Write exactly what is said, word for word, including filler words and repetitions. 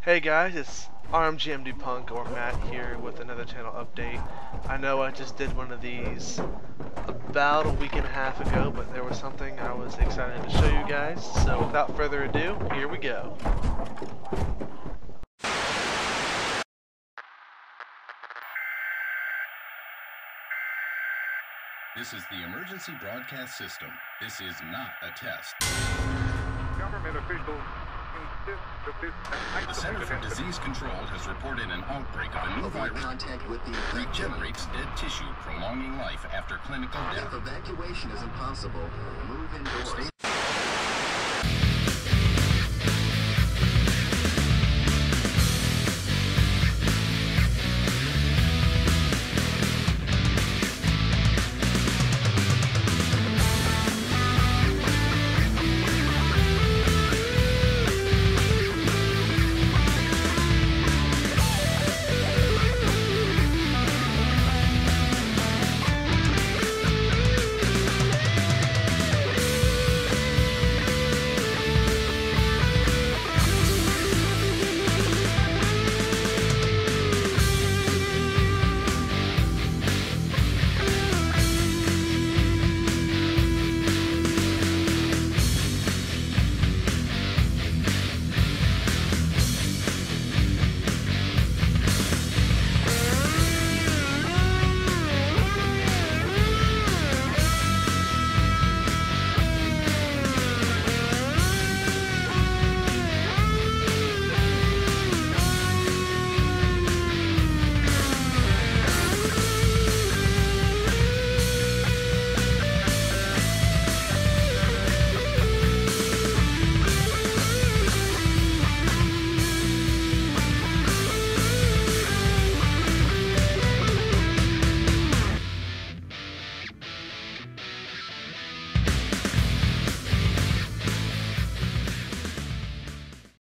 Hey guys, it's R M G M D Punk or Matt here with another channel update. I know I just did one of these about a week and a half ago, but there was something I was excited to show you guys. So without further ado, here we go. This is the emergency broadcast system. This is not a test. Government officials insist that this The Center for Disease Control has reported an outbreak of a new virus contact with the regenerates dead tissue, prolonging life after clinical death. If evacuation is impossible, move indoors.